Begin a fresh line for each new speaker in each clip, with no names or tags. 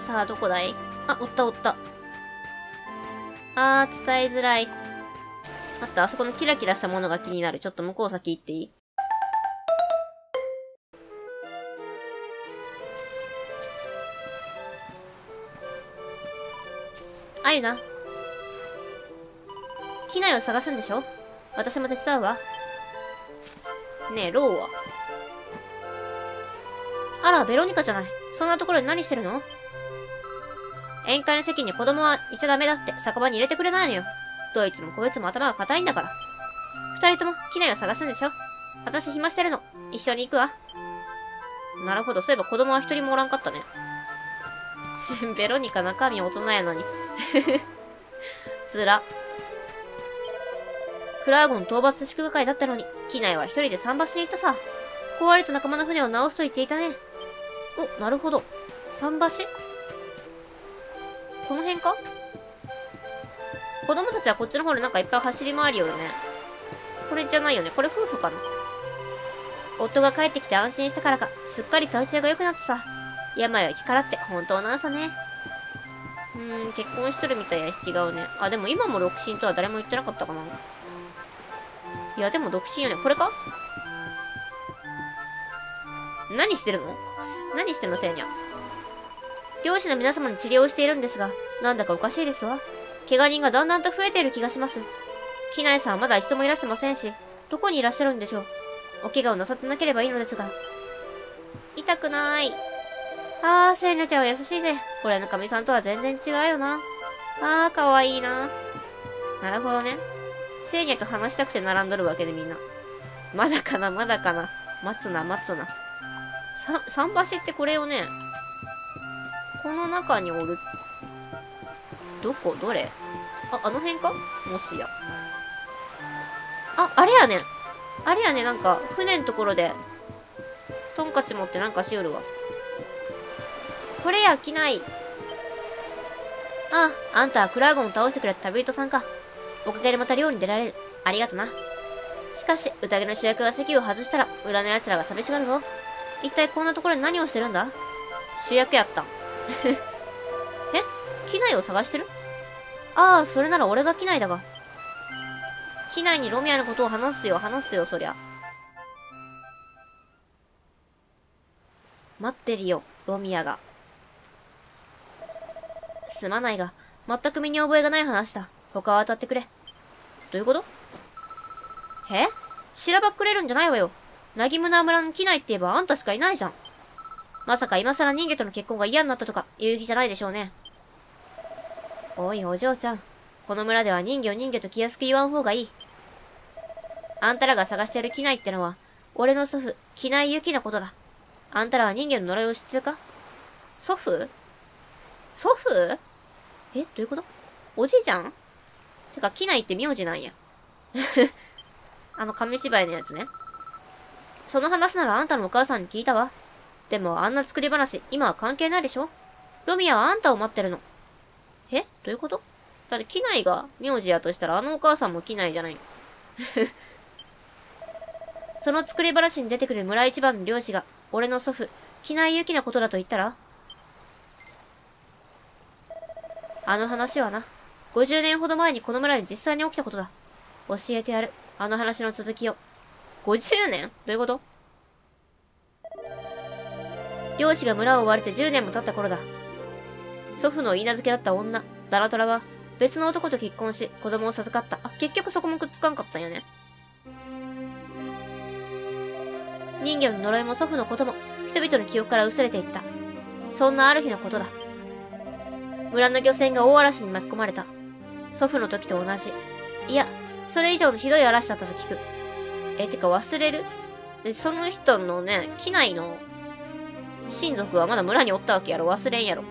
さあ、どこだい？あ、おったおった。伝えづらい。待って、あそこのキラキラしたものが気になる。ちょっと向こう先行っていい？あゆな。機内を探すんでしょ？私も手伝うわ。ねえ、ローは？あら、ベロニカじゃない。そんなところで何してるの？宴会の席に子供はいちゃダメだって酒場に入れてくれないのよ。どいつもこいつも頭が固いんだから。二人とも機内を探すんでしょ？私暇してるの。一緒に行くわ。なるほど、そういえば子供は一人もおらんかったね。ベロニカ中身大人やのに。つら。クラーゴン討伐祝賀会だったのに、機内は一人で桟橋に行ったさ。壊れた仲間の船を直すと言っていたね。お、なるほど。桟橋？この辺か？子供たちはこっちの方でなんかいっぱい走り回るよね。これじゃないよね。これ夫婦かな？夫が帰ってきて安心したからか、すっかり体調が良くなってさ。病は気からって本当なんさね。結婚しとるみたいやし違うね。あ、でも今も独身とは誰も言ってなかったかな。いや、でも独身よね。これか？何してるの？何してんの、せいにゃ。漁師の皆様に治療をしているんですが、なんだかおかしいですわ。怪我人がだんだんと増えている気がします。機内さんはまだ一度もいらっしゃいませんし、どこにいらっしゃるんでしょう。お怪我をなさってなければいいのですが。痛くない。セイナちゃんは優しいぜ。俺の神さんとは全然違うよな。かわいいな。なるほどね。セイニャと話したくて並んどるわけでみんな。まだかな、まだかな。待つな、待つな。桟橋ってこれをね、この中におる。どれ？あの辺か？もしや。あれやねん。あれやねん、なんか、船のところで、トンカチ持ってなんかしよるわ。これや、機内。あんたはクラーゴンを倒してくれた旅人さんか。おかげでまた漁に出られる。ありがとな。しかし、宴の主役が席を外したら、裏の奴らが寂しがるぞ。一体こんなところで何をしてるんだ？主役やったん。機内を探してる？それなら俺が機内だが。機内にロミアのことを話すよ、そりゃ。待ってるよ、ロミアが。すまないが、全く身に覚えがない話だ。他は当たってくれ。どういうこと？しらばっくれるんじゃないわよ。なぎむな村の機内って言えばあんたしかいないじゃん。まさか今更人魚との結婚が嫌になったとか言う気じゃないでしょうね。おいお嬢ちゃん。この村では人魚と気安く言わん方がいい。あんたらが探してる機内ってのは、俺の祖父、機内ゆきのことだ。あんたらは人魚の呪いを知ってるか？祖父？どういうこと？おじいちゃん？てか、機内って名字なんや。紙芝居のやつね。その話ならあんたのお母さんに聞いたわ。でもあんな作り話、今は関係ないでしょ？ロミアはあんたを待ってるの。どういうこと？だって機内が名字やとしたらあのお母さんも機内じゃないの。その作り話に出てくる村一番の漁師が、俺の祖父、機内ゆきのことだと言ったら？あの話はな、50年ほど前にこの村に実際に起きたことだ。教えてやる。あの話の続きを。50年？どういうこと？漁師が村を追われて10年も経った頃だ。祖父の言い名付けだった女、ダラトラは、別の男と結婚し、子供を授かった。結局そこもくっつかんかったんよね。人魚の呪いも祖父のことも、人々の記憶から薄れていった。そんなある日のことだ。村の漁船が大嵐に巻き込まれた。祖父の時と同じ。いや、それ以上のひどい嵐だったと聞く。てか忘れる？で、その人のね、機内の親族はまだ村におったわけやろ。忘れんやろ。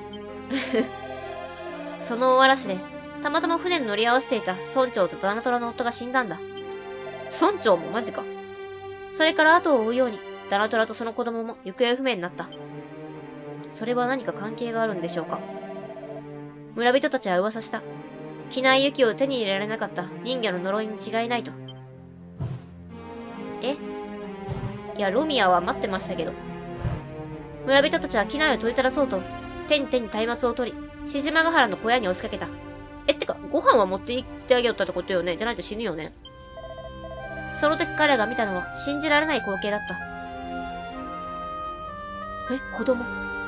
その大嵐で、たまたま船に乗り合わせていた村長とダナトラの夫が死んだんだ。村長もマジか。それから後を追うように、ダナトラとその子供も行方不明になった。それは何か関係があるんでしょうか。村人たちは噂した。機内雪を手に入れられなかった人魚の呪いに違いないと。いや、ロミアは待ってましたけど。村人たちは機内を問いただそうと、 手に松明を取り、獅島ヶ原の小屋に押しかけた。ってか、ご飯は持って行ってあげよったってことよね。じゃないと死ぬよね。その時彼が見たのは信じられない光景だった。子供。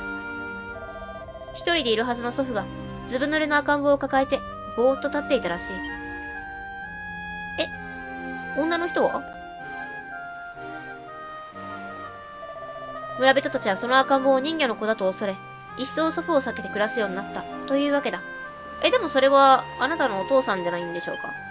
一人でいるはずの祖父が、ずぶ濡れの赤ん坊を抱えて、ぼーっと立っていたらしい。女の人は？村人たちはその赤ん坊を人魚の子だと恐れ、一層祖父を避けて暮らすようになった、というわけだ。でもそれは、あなたのお父さんじゃないんでしょうか？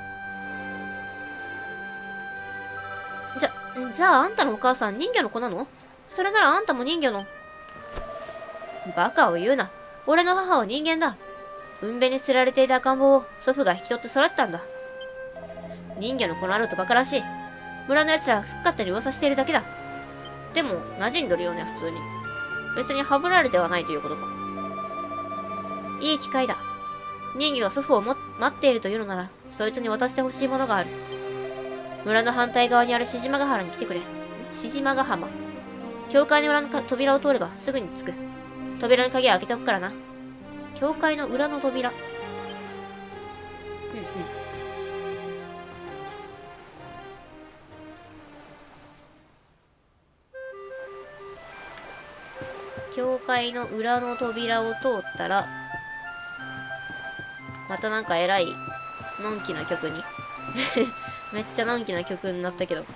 じゃああんたのお母さん人魚の子なの？それならあんたも人魚の。バカを言うな。俺の母は人間だ。海辺に捨てられていた赤ん坊を祖父が引き取って育ったんだ。人魚の子のあるとバカらしい。村の奴らは勝手に噂しているだけだ。でも、馴染んどるよね、普通に。別にハブられてはないということか。いい機会だ。人魚が祖父を待っているというのなら、そいつに渡してほしいものがある。村の反対側にある獅島ヶ原に来てくれ。獅島ヶ浜。教会の裏の扉を通ればすぐに着く。扉に鍵を開けておくからな。教会の裏の扉。教会の裏の扉を通ったら、またなんか偉い、のんきな曲に。めっちゃのんきな曲になったけど。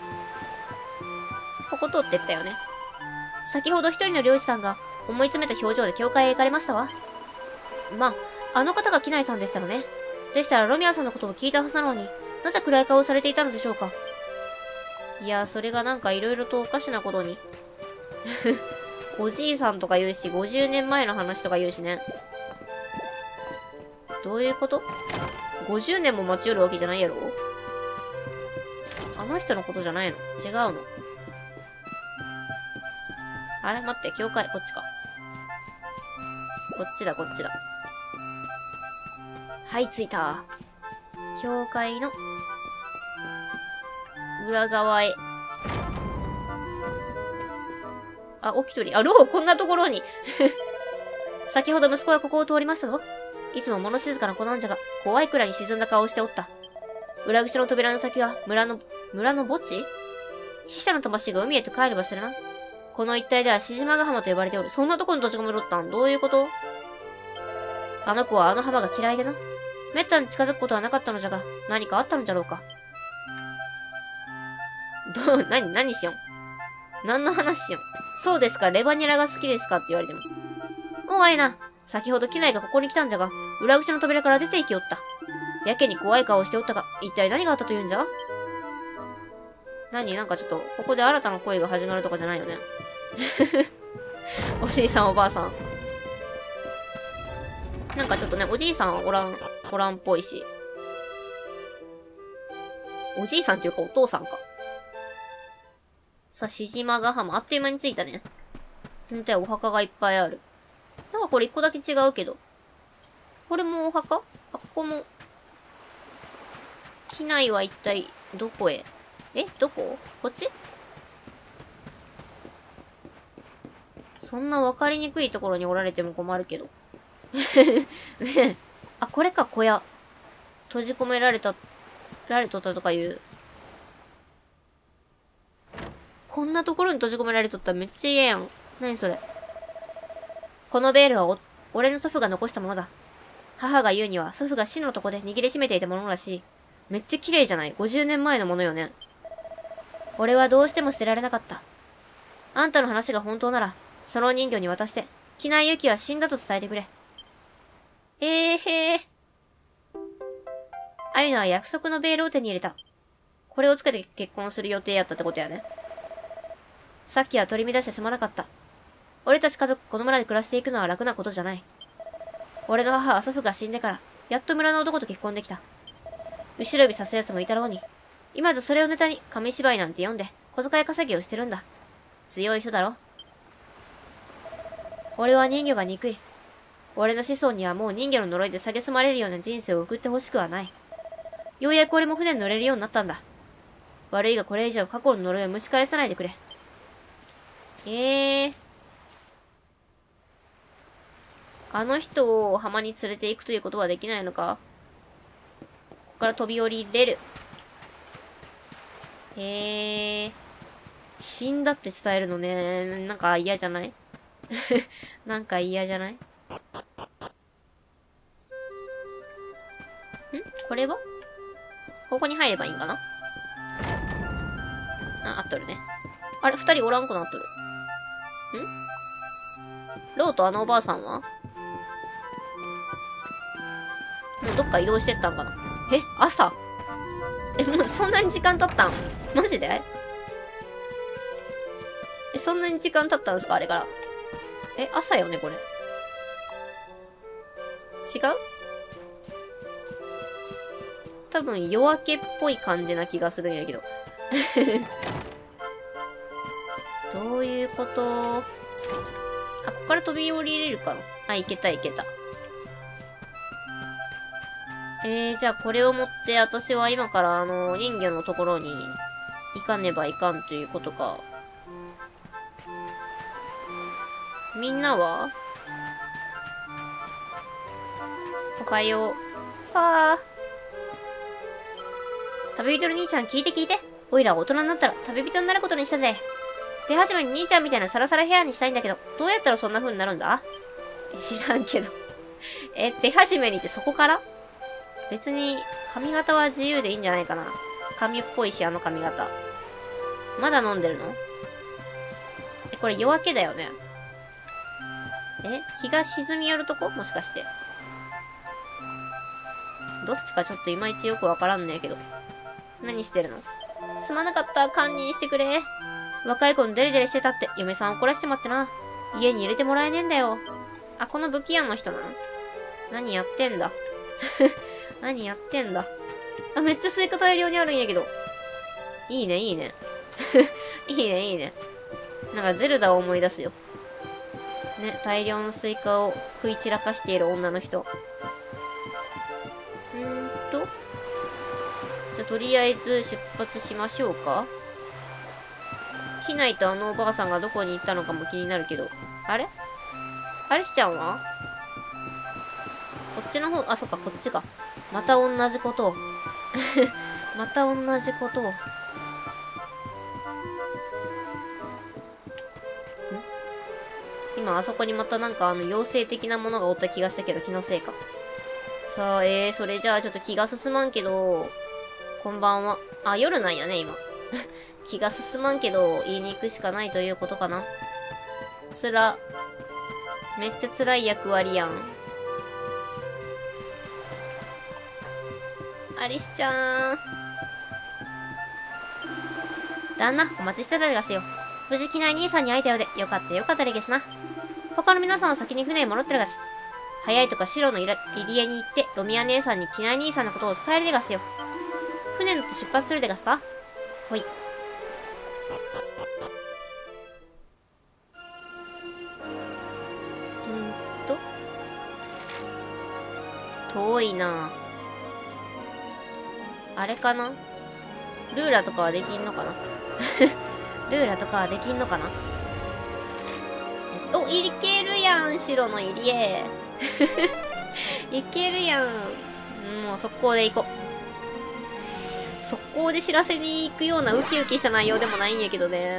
ここ通ってったよね。先ほど一人の漁師さんが思い詰めた表情で教会へ行かれましたわ。まあ、あの方が機内さんでしたのね。でしたらロミアさんのことを聞いたはずなのに、なぜ暗い顔をされていたのでしょうか。いや、それがなんか色々とおかしなことに。おじいさんとか言うし、50年前の話とか言うしね。どういうこと？ 50 年も待ち寄るわけじゃないやろ？あの人のことじゃないの？違うの？あれ待って、教会、こっちか。こっちだ、こっちだ。はい、着いた。教会の裏側へ。あ、起きとり。あ、ロー、こんなところに。先ほど息子はここを通りましたぞ。いつも物静かな子なんじゃが、怖いくらいに沈んだ顔をしておった。裏口の扉の先は、村の墓地？死者の魂が海へと帰る場所だな。この一帯では獅島ヶ浜と呼ばれておる。そんなとこに閉じ込めろったん？どういうこと？あの子はあの浜が嫌いでな。めったに近づくことはなかったのじゃが、何かあったのじゃろうか。何しよん？何の話しよん？そうですか、レバニラが好きですかって言われても。おあいな。先ほど機内がここに来たんじゃが、裏口の扉から出て行きおった。やけに怖い顔をしておったが、一体何があったというんじゃ？なんかちょっと、ここで新たな恋が始まるとかじゃないよね。おじいさんおばあさん。なんかちょっとね、おじいさんはおらんっぽいし。おじいさんっていうかお父さんか。さあ、獅島ヶ浜。あっという間に着いたね。ほんとや、お墓がいっぱいある。なんかこれ一個だけ違うけど。これもお墓？あ、ここも。機内は一体、どこへ？どこ？こっち？そんな分かりにくいところにおられても困るけど。ねえ。あ、これか、小屋。閉じ込められとったとかいう。こんなところに閉じ込められとったらめっちゃ嫌やん。何それ。このベールは俺の祖父が残したものだ。母が言うには祖父が死のとこで握りしめていたものらしい。めっちゃ綺麗じゃない？ 50 年前のものよね。俺はどうしても捨てられなかった。あんたの話が本当なら、その人魚に渡して、機内ユキは死んだと伝えてくれ。へえ。あゆのは約束のベールを手に入れた。これをつけて結婚する予定やったってことやね。さっきは取り乱してすまなかった。俺たち家族この村で暮らしていくのは楽なことじゃない。俺の母は祖父が死んでから、やっと村の男と結婚できた。後ろ指さす奴もいたろうに。今じゃそれをネタに紙芝居なんて読んで、小遣い稼ぎをしてるんだ。強い人だろ。俺は人魚が憎い。俺の子孫にはもう人魚の呪いで蔑まれるような人生を送ってほしくはない。ようやく俺も船に乗れるようになったんだ。悪いがこれ以上過去の呪いを蒸し返さないでくれ。 あの人を浜に連れて行くということはできないのか？ここから飛び降りれる。死んだって伝えるのね。なんか嫌じゃない？なんか嫌じゃない？ん？これは？ここに入ればいいんかな？あ、合っとるね。あれ、二人おらんくなっとる。ローとあのおばあさんは？もうどっか移動してったんかな？え、朝？もうそんなに時間経ったん？マジで？そんなに時間経ったんですかあれから。朝よね、これ。違う？多分夜明けっぽい感じな気がするんやけど。どういうこと？あ、ここから飛び降りれるかな？あ、いけたいけた。じゃあこれを持って私は今から人魚のところに行かねばいかんということか。みんなは？おはよう。はぁ。旅人の兄ちゃん聞いて聞いて。おいら大人になったら旅人になることにしたぜ。手始めに兄ちゃんみたいなサラサラヘアにしたいんだけど、どうやったらそんな風になるんだ？知らんけど。手始めにってそこから？別に、髪型は自由でいいんじゃないかな。髪っぽいし、あの髪型。まだ飲んでるの？これ夜明けだよね。日が沈み寄るとこ？もしかして。どっちかちょっといまいちよくわからんねえけど。何してるの？すまなかった。堪忍してくれ。若い子にデレデレしてたって嫁さん怒らしちまってな。家に入れてもらえねえんだよ。あ、この武器屋の人なの？何やってんだ？何やってんだ？あ、めっちゃスイカ大量にあるんやけど。いいね、いいね。いいね、いいね。なんかゼルダを思い出すよ。ね、大量のスイカを食い散らかしている女の人。じゃあとりあえず出発しましょうか。機内とあのおばあさんがどこに行ったのかも気になるけど。あれ？アリスちゃんは？こっちの方、あ、そっか、こっちか。また同じことを。また同じことを。今、あそこにまたなんか妖精的なものがおった気がしたけど、気のせいか。さあ、それじゃあちょっと気が進まんけど、こんばんは。あ、夜なんやね、今。気が進まんけど、言いに行くしかないということかな。めっちゃ辛い役割やん。アリスちゃん。旦那、お待ちしてたでがすよ。無事機内兄さんに会えたようで、よかったよかったでげすな。他の皆さんは先に船へ戻ってるがす。早いとか白の入り江に行って、ロミア姉さんに機内兄さんのことを伝えるでがすよ。船乗って出発するでがすか？ほい。遠いな。あれかな？ルーラとかはできんのかな？ルーラとかはできんのかな？お、いけるやん、白の入り江。いけるやん。もう速攻で行こう。速攻で知らせに行くようなウキウキした内容でもないんやけどね。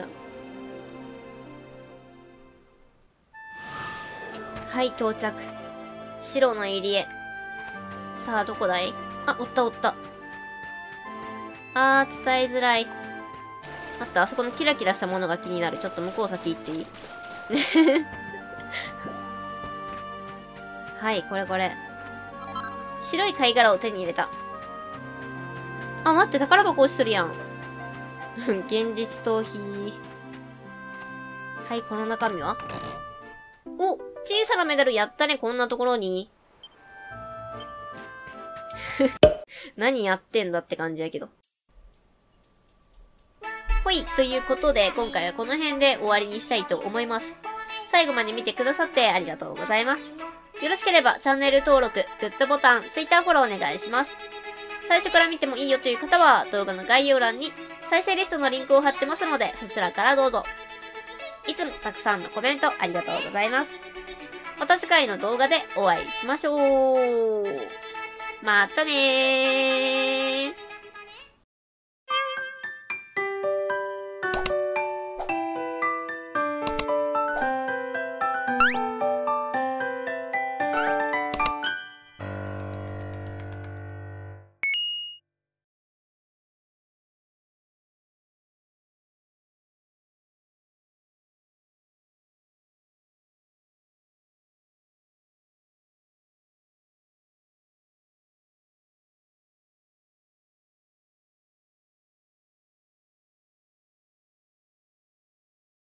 はい、到着。白の入り江。さあ、どこだい？あ、おったおった。あー、伝えづらい。待った、あそこのキラキラしたものが気になる。ちょっと向こう先行っていい？はい、これこれ。白い貝殻を手に入れた。あ、待って、宝箱落ちとるやん。現実逃避。はい、この中身は？お、小さなメダルやったね、こんなところに。何やってんだって感じやけど。ほい、ということで、今回はこの辺で終わりにしたいと思います。最後まで見てくださってありがとうございます。よろしければチャンネル登録、グッドボタン、Twitter フォローお願いします。最初から見てもいいよという方は動画の概要欄に再生リストのリンクを貼ってますのでそちらからどうぞ。いつもたくさんのコメントありがとうございます。 また次回の動画でお会いしましょう。またねー。